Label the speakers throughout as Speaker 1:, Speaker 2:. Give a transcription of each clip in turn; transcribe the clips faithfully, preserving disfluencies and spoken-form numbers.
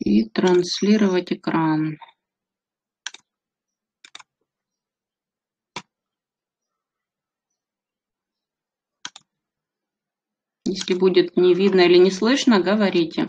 Speaker 1: И транслировать экран. Если будет не видно или не слышно, говорите.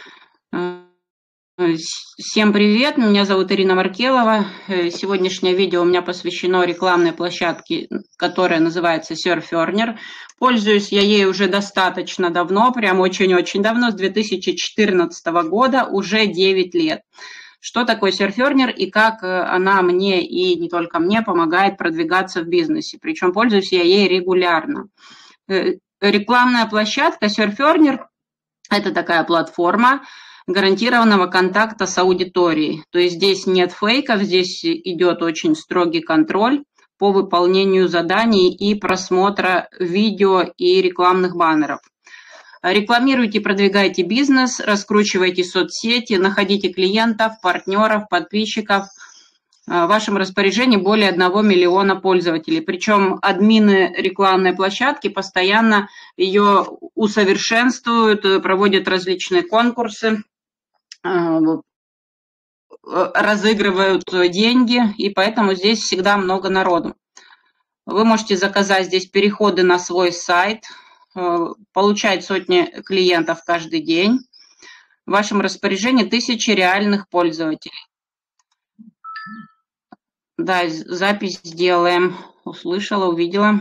Speaker 1: Всем привет, меня зовут Ирина Маркелова. Сегодняшнее видео у меня посвящено рекламной площадке, которая называется Surferner. Пользуюсь я ей уже достаточно давно, прям очень-очень давно, с две тысячи четырнадцатого года, уже девять лет. Что такое Surferner и как она мне и не только мне помогает продвигаться в бизнесе. Причем пользуюсь я ей регулярно. Рекламная площадка Surferner – это такая платформа гарантированного контакта с аудиторией. То есть здесь нет фейков, здесь идет очень строгий контроль по выполнению заданий и просмотра видео и рекламных баннеров. Рекламируйте, продвигайте бизнес, раскручивайте соцсети, находите клиентов, партнеров, подписчиков. В вашем распоряжении более одного миллиона пользователей. Причем админы рекламной площадки постоянно ее усовершенствуют, проводят различные конкурсы, разыгрывают деньги, и поэтому здесь всегда много народу. Вы можете заказать здесь переходы на свой сайт, получать сотни клиентов каждый день. В вашем распоряжении тысячи реальных пользователей. Да, запись сделаем. Услышала, увидела.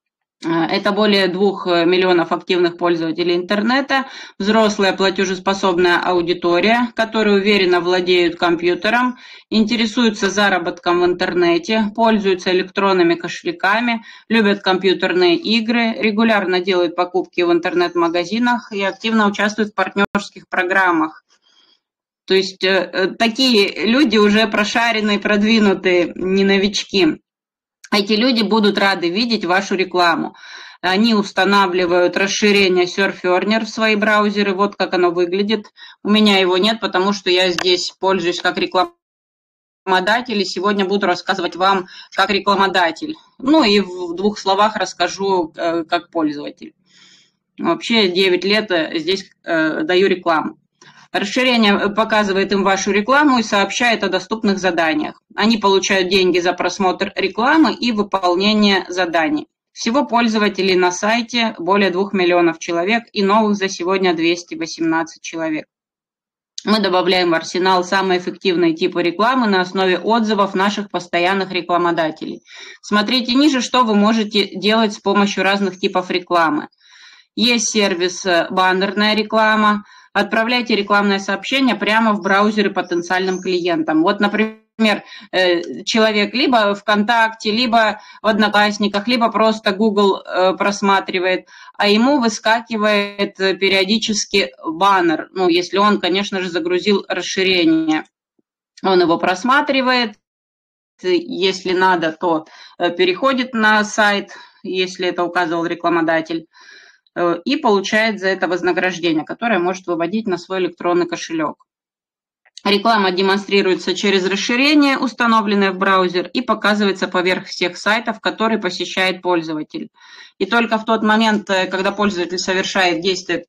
Speaker 1: Это более двух миллионов активных пользователей интернета, взрослая платежеспособная аудитория, которые уверенно владеют компьютером, интересуются заработком в интернете, пользуются электронными кошельками, любят компьютерные игры, регулярно делают покупки в интернет-магазинах и активно участвуют в партнерских программах. То есть э, такие люди уже прошаренные, продвинутые, не новички. Эти люди будут рады видеть вашу рекламу. Они устанавливают расширение Surferner в свои браузеры. Вот как оно выглядит. У меня его нет, потому что я здесь пользуюсь как рекламодатель. И сегодня буду рассказывать вам как рекламодатель. Ну и в двух словах расскажу э, как пользователь. Вообще девять лет здесь э, даю рекламу. Расширение показывает им вашу рекламу и сообщает о доступных заданиях. Они получают деньги за просмотр рекламы и выполнение заданий. Всего пользователей на сайте более двух миллионов человек и новых за сегодня двести восемнадцать человек. Мы добавляем в арсенал самые эффективные типы рекламы на основе отзывов наших постоянных рекламодателей. Смотрите ниже, что вы можете делать с помощью разных типов рекламы. Есть сервис «Баннерная реклама». Отправляйте рекламное сообщение прямо в браузеры потенциальным клиентам. Вот, например, человек либо ВКонтакте, либо в Одноклассниках, либо просто Google просматривает, а ему выскакивает периодически баннер, ну, если он, конечно же, загрузил расширение. Он его просматривает, если надо, то переходит на сайт, если это указывал рекламодатель, и получает за это вознаграждение, которое может выводить на свой электронный кошелек. Реклама демонстрируется через расширение, установленное в браузер, и показывается поверх всех сайтов, которые посещает пользователь. И только в тот момент, когда пользователь совершает действие,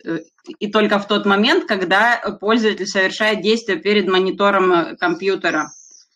Speaker 1: и только в тот момент, когда пользователь совершает действие перед монитором компьютера.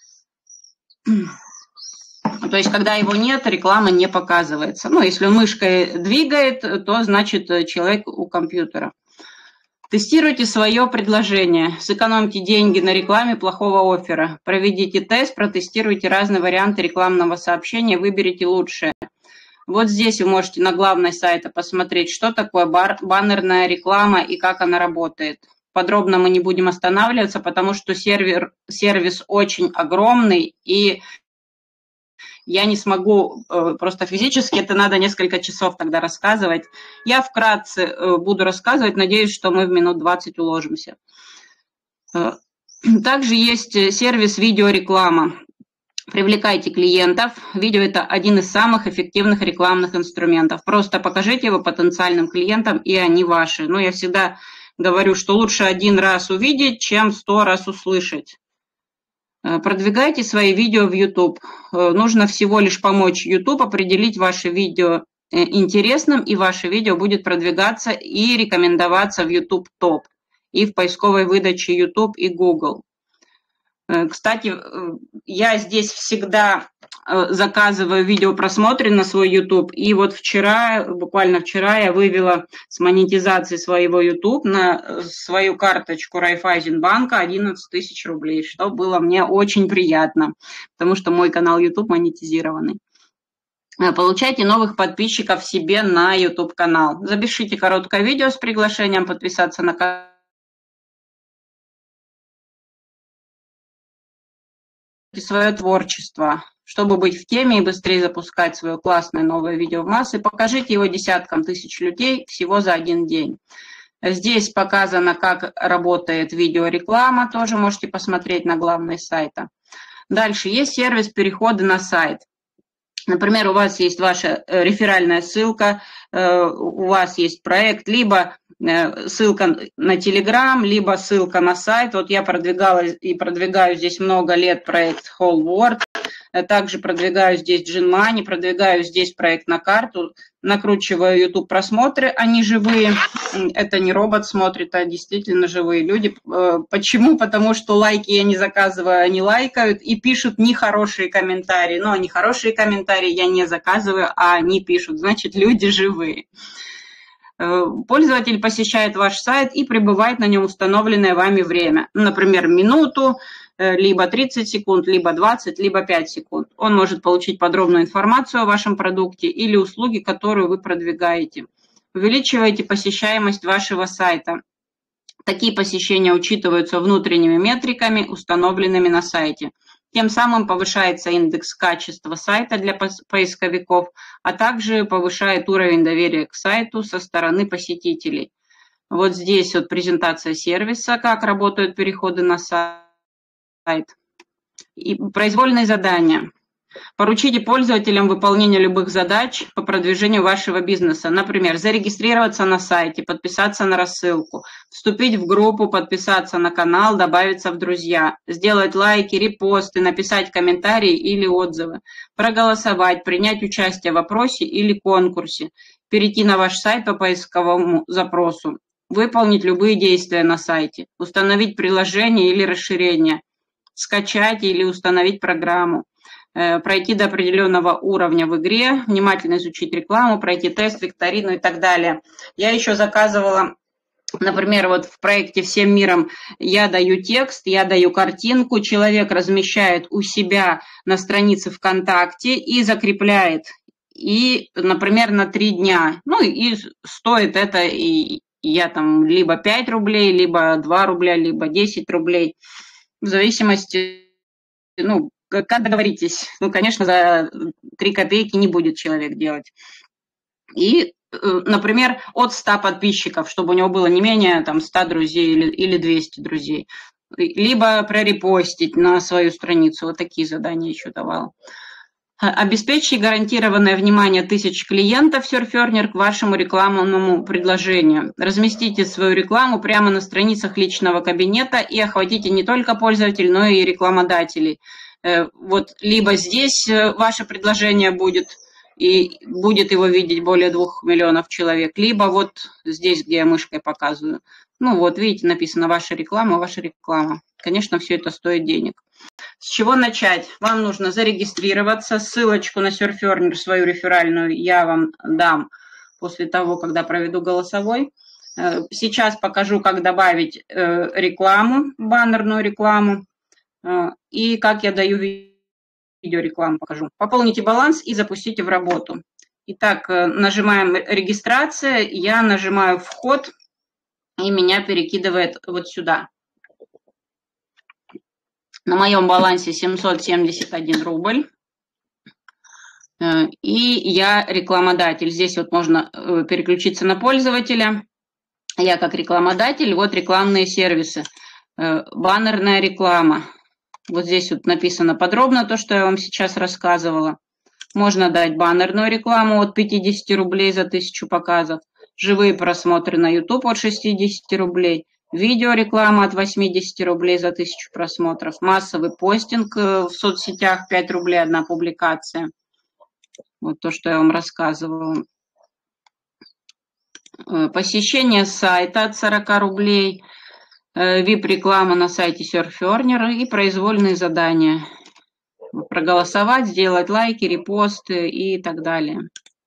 Speaker 1: То есть, когда его нет, реклама не показывается. Ну, если он мышкой двигает, то значит человек у компьютера. Тестируйте свое предложение. Сэкономьте деньги на рекламе плохого оффера. Проведите тест, протестируйте разные варианты рекламного сообщения, выберите лучшее. Вот здесь вы можете на главной сайте посмотреть, что такое баннерная реклама и как она работает. Подробно мы не будем останавливаться, потому что сервер, сервис очень огромный, и я не смогу просто физически, это надо несколько часов тогда рассказывать. Я вкратце буду рассказывать, надеюсь, что мы в минут двадцать уложимся. Также есть сервис видеореклама. Привлекайте клиентов. Видео – это один из самых эффективных рекламных инструментов. Просто покажите его потенциальным клиентам, и они ваши. Но я всегда говорю, что лучше один раз увидеть, чем сто раз услышать. Продвигайте свои видео в YouTube. Нужно всего лишь помочь YouTube определить ваше видео интересным, и ваше видео будет продвигаться и рекомендоваться в YouTube топ. и в поисковой выдаче YouTube и Google. Кстати, я здесь всегда заказываю видеопросмотры на свой YouTube, и вот вчера, буквально вчера я вывела с монетизации своего YouTube на свою карточку Райффайзенбанка одиннадцать тысяч рублей, что было мне очень приятно, потому что мой канал YouTube монетизированный. Получайте новых подписчиков себе на YouTube-канал. Запишите короткое видео с приглашением подписаться на канал. Свое творчество, чтобы быть в теме и быстрее запускать свое классное новое видео в массы. Покажите его десяткам тысяч людей всего за один день. Здесь показано, как работает видеореклама, тоже можете посмотреть на главной сайта. Дальше есть сервис перехода на сайт. Например, у вас есть ваша реферальная ссылка, у вас есть проект, либо ссылка на Telegram, либо ссылка на сайт. Вот я продвигала и продвигаю здесь много лет проект Whole World, также продвигаю здесь GenMoney, продвигаю здесь проект на карту, накручиваю YouTube просмотры, они живые, это не робот смотрит, а действительно живые люди. Почему? Потому что лайки я не заказываю, они лайкают и пишут нехорошие комментарии, но нехорошие комментарии я не заказываю, а они пишут, значит, люди живые. Пользователь посещает ваш сайт и пребывает на нем установленное вами время, например, минуту, либо тридцать секунд, либо двадцать, либо пять секунд. Он может получить подробную информацию о вашем продукте или услуге, которую вы продвигаете. Увеличивайте посещаемость вашего сайта. Такие посещения учитываются внутренними метриками, установленными на сайте. Тем самым повышается индекс качества сайта для поисковиков, а также повышает уровень доверия к сайту со стороны посетителей. Вот здесь вот презентация сервиса, как работают переходы на сайт. И произвольные задания. Поручите пользователям выполнение любых задач по продвижению вашего бизнеса. Например, зарегистрироваться на сайте, подписаться на рассылку, вступить в группу, подписаться на канал, добавиться в друзья, сделать лайки, репосты, написать комментарии или отзывы, проголосовать, принять участие в опросе или конкурсе, перейти на ваш сайт по поисковому запросу, выполнить любые действия на сайте, установить приложение или расширение, скачать или установить программу, пройти до определенного уровня в игре, внимательно изучить рекламу, пройти тест, викторину и так далее. Я еще заказывала, например, вот в проекте «Всем миром» я даю текст, я даю картинку, человек размещает у себя на странице ВКонтакте и закрепляет, и, например, на три дня. Ну и стоит это, и я там либо пять рублей, либо два рубля, либо десять рублей, в зависимости, ну, как договоритесь. Ну, конечно, за три копейки не будет человек делать. И, например, от ста подписчиков, чтобы у него было не менее там, ста друзей или, или двести друзей. Либо прорепостить на свою страницу. Вот такие задания еще давала. Обеспечьте гарантированное внимание тысяч клиентов Surferner к вашему рекламному предложению. Разместите свою рекламу прямо на страницах личного кабинета и охватите не только пользователей, но и рекламодателей. Вот либо здесь ваше предложение будет, и будет его видеть более двух миллионов человек, либо вот здесь, где я мышкой показываю. Ну вот, видите, написано «Ваша реклама», «Ваша реклама». Конечно, все это стоит денег. С чего начать? Вам нужно зарегистрироваться. Ссылочку на Surferner, свою реферальную, я вам дам после того, когда проведу голосовой. Сейчас покажу, как добавить рекламу, баннерную рекламу. И как я даю видеорекламу, покажу. Пополните баланс и запустите в работу. Итак, нажимаем «Регистрация», я нажимаю «Вход», и меня перекидывает вот сюда. На моем балансе семьсот семьдесят один рубль. И я рекламодатель. Здесь вот можно переключиться на пользователя. Я как рекламодатель, вот рекламные сервисы. Баннерная реклама. Вот здесь вот написано подробно то, что я вам сейчас рассказывала. Можно дать баннерную рекламу от пятидесяти рублей за тысячу показов. Живые просмотры на YouTube от шестидесяти рублей. Видеореклама от восьмидесяти рублей за тысячу просмотров. Массовый постинг в соцсетях пять рублей одна публикация. Вот то, что я вам рассказывала. Посещение сайта от сорока рублей. ви ай пи-реклама на сайте SurfEarner и произвольные задания. Проголосовать, сделать лайки, репосты и так далее.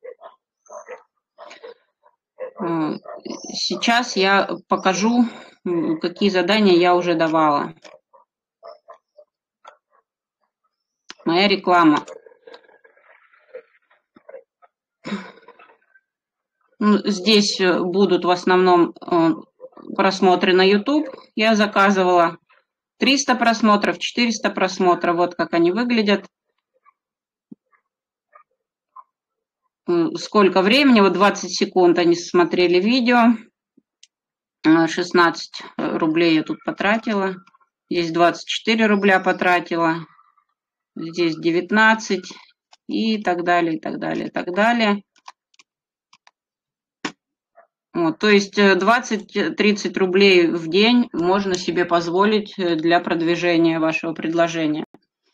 Speaker 1: Сейчас я покажу, какие задания я уже давала. Моя реклама. Здесь будут в основном просмотры на YouTube. Я заказывала триста просмотров, четыреста просмотров. Вот как они выглядят. Сколько времени? Вот двадцать секунд они смотрели видео. шестнадцать рублей я тут потратила. Здесь двадцать четыре рубля потратила. Здесь девятнадцать. И так далее, и так далее, и так далее. Вот, то есть двадцать-тридцать рублей в день можно себе позволить для продвижения вашего предложения.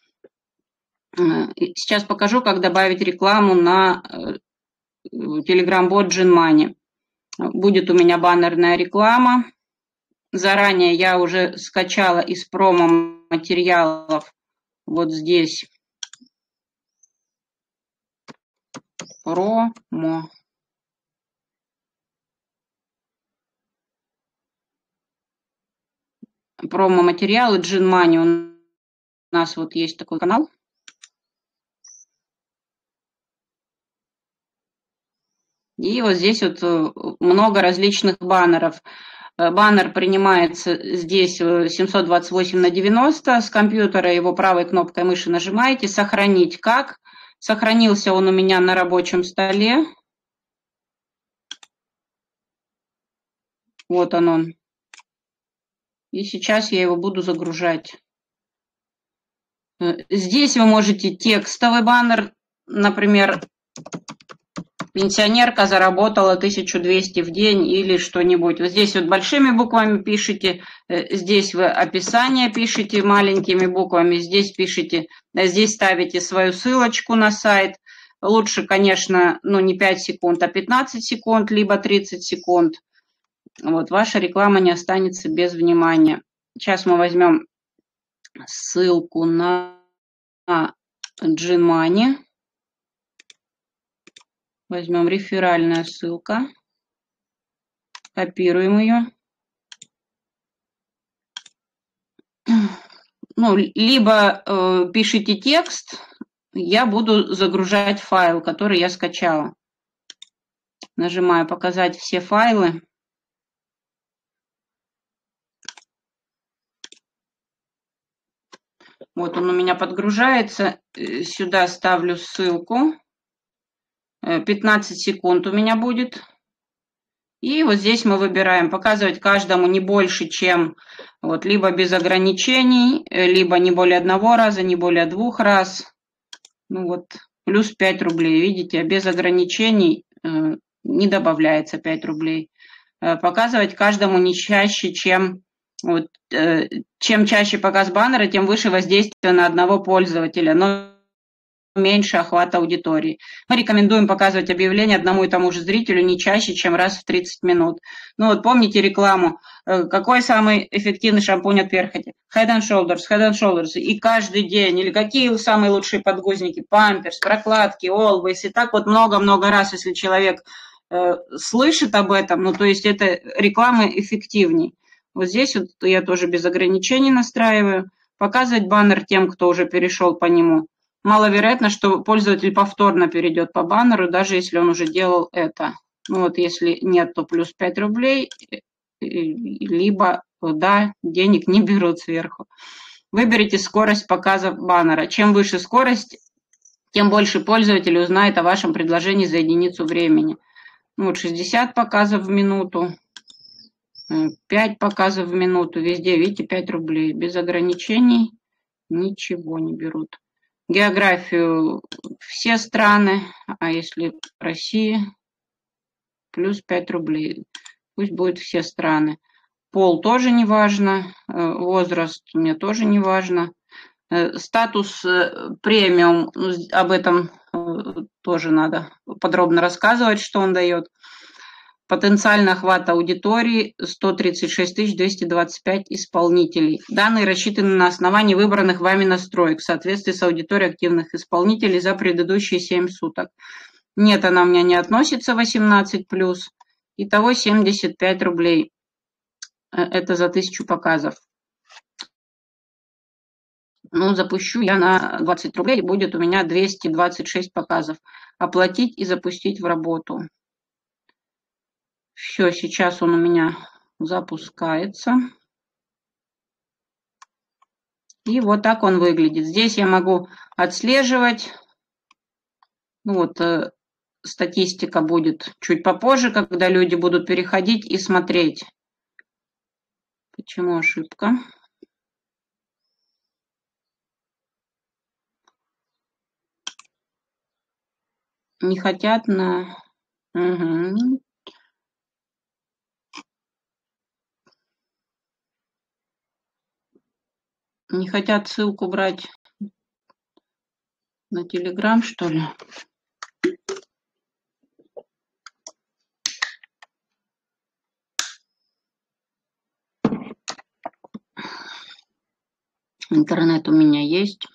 Speaker 1: Сейчас покажу, как добавить рекламу на Telegram-бот GenMoney. Будет у меня баннерная реклама. Заранее я уже скачала из промо-материалов вот здесь промо. Промо-материалы GenMoney. У нас вот есть такой канал. И вот здесь вот много различных баннеров. Баннер принимается здесь семьсот двадцать восемь на девяносто. С компьютера его правой кнопкой мыши нажимаете. Сохранить как. Сохранился он у меня на рабочем столе. Вот он он. И сейчас я его буду загружать. Здесь вы можете текстовый баннер, например, пенсионерка заработала тысячу двести в день или что-нибудь. Вот здесь вот большими буквами пишите, здесь вы описание пишите маленькими буквами, здесь пишите, здесь ставите свою ссылочку на сайт. Лучше, конечно, ну не пять секунд, а пятнадцать секунд, либо тридцать секунд. Вот, ваша реклама не останется без внимания. Сейчас мы возьмем ссылку на GenMoney. Возьмем реферальная ссылка. Копируем ее. Ну, либо э, пишите текст, я буду загружать файл, который я скачала. Нажимаю «Показать все файлы». Вот он у меня подгружается. Сюда ставлю ссылку. пятнадцать секунд у меня будет. И вот здесь мы выбираем показывать каждому не больше, чем вот, либо без ограничений, либо не более одного раза, не более двух раз. Ну вот, плюс пять рублей. Видите, без ограничений э, не добавляется пять рублей. Э, показывать каждому не чаще, чем... Вот, э, чем чаще показ баннера, тем выше воздействие на одного пользователя, но меньше охват аудитории. Мы рекомендуем показывать объявления одному и тому же зрителю не чаще, чем раз в тридцать минут. Ну вот помните рекламу, э, какой самый эффективный шампунь от перхоти? Head and Shoulders, Head and Shoulders. И каждый день. Или какие самые лучшие подгузники? Памперс, прокладки, Always. И так вот много-много раз, если человек э, слышит об этом, ну то есть это реклама эффективней. Вот здесь вот я тоже без ограничений настраиваю. Показывать баннер тем, кто уже перешел по нему. Маловероятно, что пользователь повторно перейдет по баннеру, даже если он уже делал это. Ну вот если нет, то плюс пять рублей, либо, да, денег не берут сверху. Выберите скорость показа баннера. Чем выше скорость, тем больше пользователей узнает о вашем предложении за единицу времени. Ну вот шестьдесят показов в минуту. пять показов в минуту, везде, видите, пять рублей. Без ограничений ничего не берут. Географию все страны, а если Россия, плюс пять рублей. Пусть будет все страны. Пол тоже не важно, возраст мне тоже не важно. Статус премиум, об этом тоже надо подробно рассказывать, что он дает. Потенциальный охват аудитории сто тридцать шесть тысяч двести двадцать пять исполнителей. Данные рассчитаны на основании выбранных вами настроек в соответствии с аудиторией активных исполнителей за предыдущие семь суток. Нет, она у меня не относится восемнадцать плюс. Итого семьдесят пять рублей. Это за тысячу показов. Ну, запущу я на двадцать рублей, будет у меня двести двадцать шесть показов. Оплатить и запустить в работу. Все, сейчас он у меня запускается. И вот так он выглядит. Здесь я могу отслеживать. Вот, э, статистика будет чуть попозже, когда люди будут переходить и смотреть. Почему ошибка? Не хотят на... Угу. Не хотят ссылку брать на Telegram, что ли? Интернет у меня есть.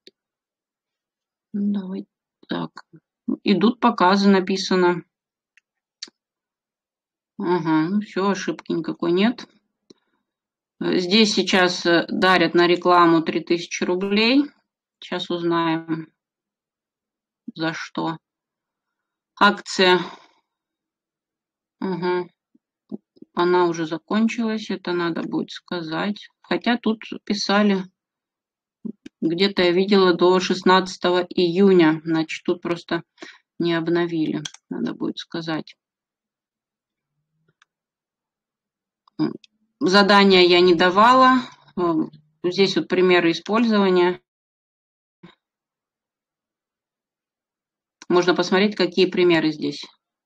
Speaker 1: Давай так. Идут показы, написано. Ага, ну все, ошибки никакой нет. Здесь сейчас дарят на рекламу три тысячи рублей. Сейчас узнаем, за что. Акция. Угу. Она уже закончилась, это надо будет сказать. Хотя тут писали, где-то я видела до шестнадцатого июня. Значит, тут просто не обновили, надо будет сказать. Задания я не давала. Здесь вот примеры использования. Можно посмотреть, какие примеры здесь.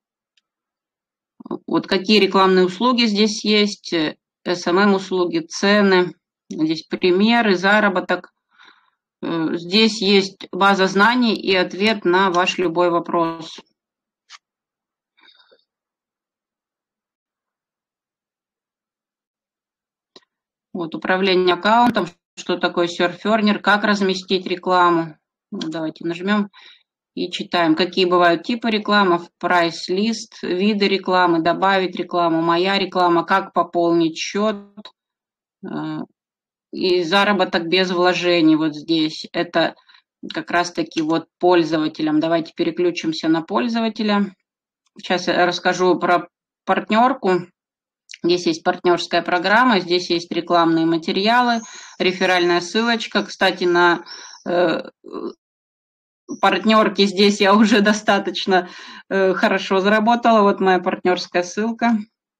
Speaker 1: Вот какие рекламные услуги здесь есть, эс эм эм-услуги, цены. Здесь примеры, заработок. Здесь есть база знаний и ответ на ваш любой вопрос. Вот управление аккаунтом, что такое серфернер, как разместить рекламу. Ну, давайте нажмем и читаем, какие бывают типы рекламы, прайс-лист, виды рекламы, добавить рекламу, моя реклама, как пополнить счет и заработок без вложений вот здесь. Это как раз-таки вот пользователям. Давайте переключимся на пользователя. Сейчас я расскажу про партнерку. Здесь есть партнерская программа, здесь есть рекламные материалы, реферальная ссылочка. Кстати, на э, партнерке здесь я уже достаточно э, хорошо заработала. Вот моя партнерская ссылка.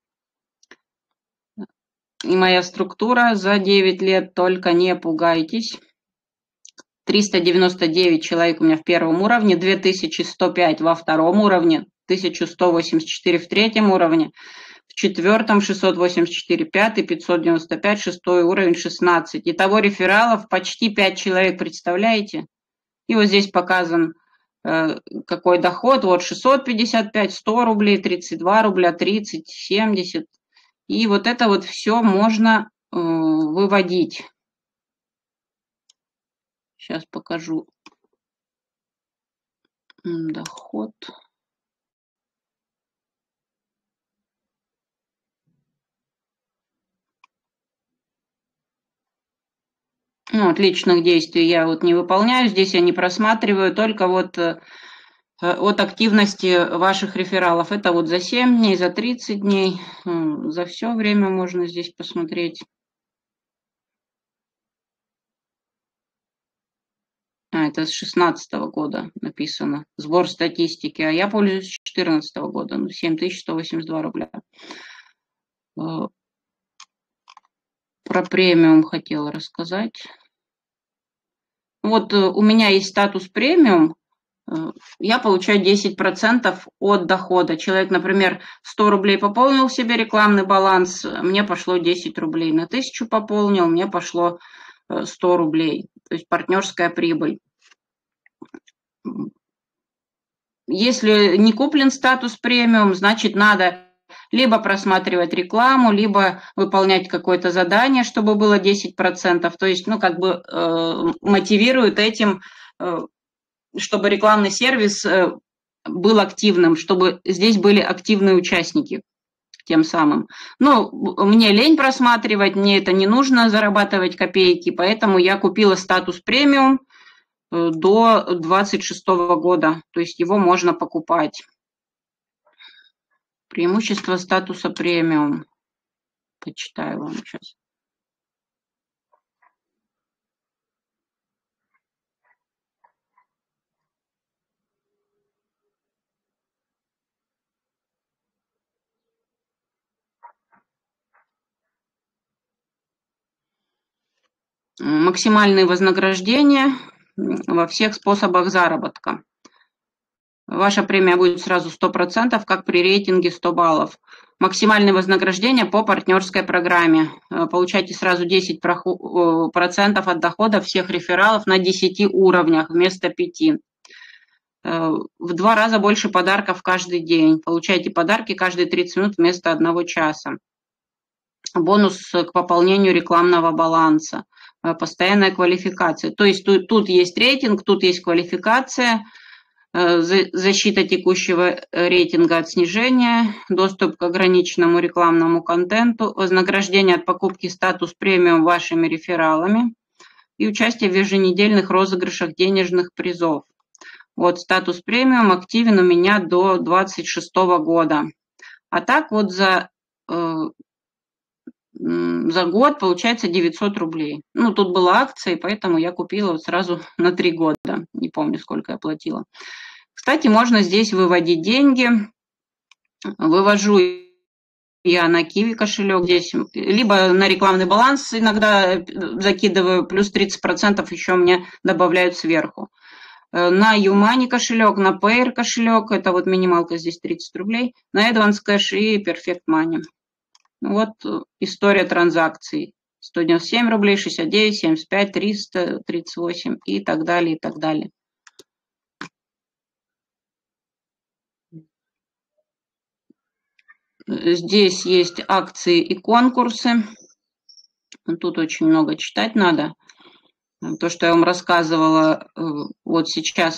Speaker 1: И моя структура за девять лет, только не пугайтесь. триста девяносто девять человек у меня в первом уровне, две тысячи сто пять во втором уровне, тысяча сто восемьдесят четыре в третьем уровне, в четвертом шестьсот восемьдесят четыре, пятый пятьсот девяносто пять, шестой уровень шестнадцать. Итого рефералов почти пять человек, представляете? И вот здесь показан э, какой доход. Вот шестьсот пятьдесят пять, сто рублей, тридцать два рубля, тридцать, семьдесят. И вот это вот все можно э, выводить. Сейчас покажу доход. Ну, вот личных действий я вот не выполняю, здесь я не просматриваю, только вот э, от активности ваших рефералов. Это вот за семь дней, за тридцать дней, э, за все время можно здесь посмотреть. А, это с шестнадцатого года написано, сбор статистики, а я пользуюсь с четырнадцатого года, ну, семь тысяч сто восемьдесят два рубля. Про премиум хотела рассказать. Вот у меня есть статус премиум, я получаю десять процентов от дохода. Человек, например, сто рублей пополнил себе рекламный баланс, мне пошло десять рублей. На тысячу пополнил, мне пошло сто рублей. То есть партнерская прибыль. Если не куплен статус премиум, значит, надо либо просматривать рекламу, либо выполнять какое-то задание, чтобы было десять процентов. То есть, ну, как бы э, мотивируют этим, э, чтобы рекламный сервис э, был активным, чтобы здесь были активные участники тем самым. Ну, мне лень просматривать, мне это не нужно зарабатывать копейки, поэтому я купила статус премиум э, до двадцать шестого года, то есть его можно покупать. Преимущество статуса премиум. Почитаю вам сейчас. Максимальные вознаграждения во всех способах заработка. Ваша премия будет сразу сто процентов, как при рейтинге сто баллов. Максимальное вознаграждение по партнерской программе. Получайте сразу десять процентов от дохода всех рефералов на десяти уровнях вместо пяти. В два раза больше подарков каждый день. Получайте подарки каждые тридцать минут вместо одного часа. Бонус к пополнению рекламного баланса. Постоянная квалификация. То есть тут, тут есть рейтинг, тут есть квалификация. Защита текущего рейтинга от снижения, доступ к ограниченному рекламному контенту, вознаграждение от покупки статус премиум вашими рефералами и участие в еженедельных розыгрышах денежных призов. Вот статус премиум активен у меня до двадцать шестого года. А так вот за, э, за год получается девятьсот рублей. Ну, тут была акция, поэтому я купила вот сразу на три года. Не помню, сколько я платила. Кстати, можно здесь выводить деньги. Вывожу я на Киви кошелек здесь, либо на рекламный баланс иногда закидываю, плюс тридцать процентов еще мне добавляют сверху. На Юмани кошелек, на Payer кошелек, это вот минималка здесь тридцать рублей, на Advance Cash и Perfect Money. Вот история транзакций. сто девяносто семь рублей, шестьдесят девять, семьдесят пять, триста тридцать восемь и так далее, и так далее. Здесь есть акции и конкурсы. Тут очень много читать надо. То, что я вам рассказывала, вот сейчас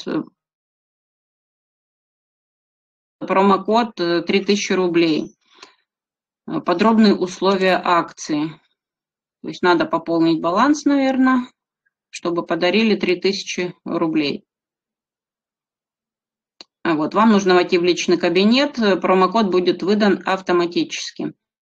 Speaker 1: промокод три тысячи рублей. Подробные условия акции. То есть надо пополнить баланс, наверное, чтобы подарили три тысячи рублей. Вот, вам нужно войти в личный кабинет, промокод будет выдан автоматически.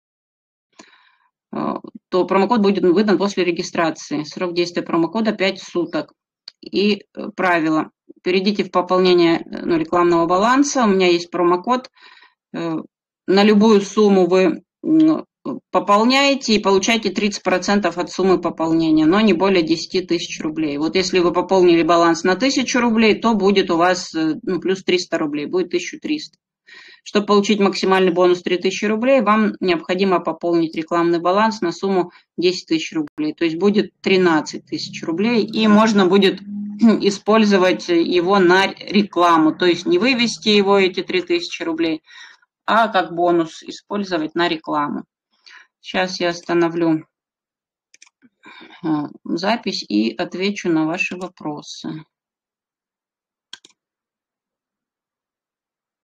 Speaker 1: То промокод будет выдан после регистрации. Срок действия промокода пять суток. И правило. Перейдите в пополнение ну, рекламного баланса. У меня есть промокод. На любую сумму вы пополняете и получаете тридцать процентов от суммы пополнения, но не более десять тысяч рублей. Вот если вы пополнили баланс на тысячу рублей, то будет у вас ну, плюс триста рублей, будет тысяча триста. Чтобы получить максимальный бонус три тысячи рублей, вам необходимо пополнить рекламный баланс на сумму десять тысяч рублей. То есть будет тринадцать тысяч рублей, и можно будет использовать его на рекламу. То есть не вывести его, эти три тысячи рублей, а как бонус использовать на рекламу. Сейчас я остановлю запись и отвечу на ваши вопросы.